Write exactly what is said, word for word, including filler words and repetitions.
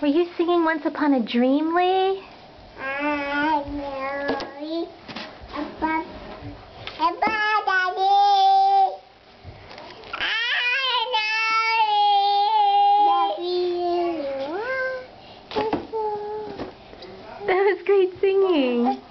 Were you singing Once Upon a Dream, Lee? I know. About, about Daddy. I know. That was great singing.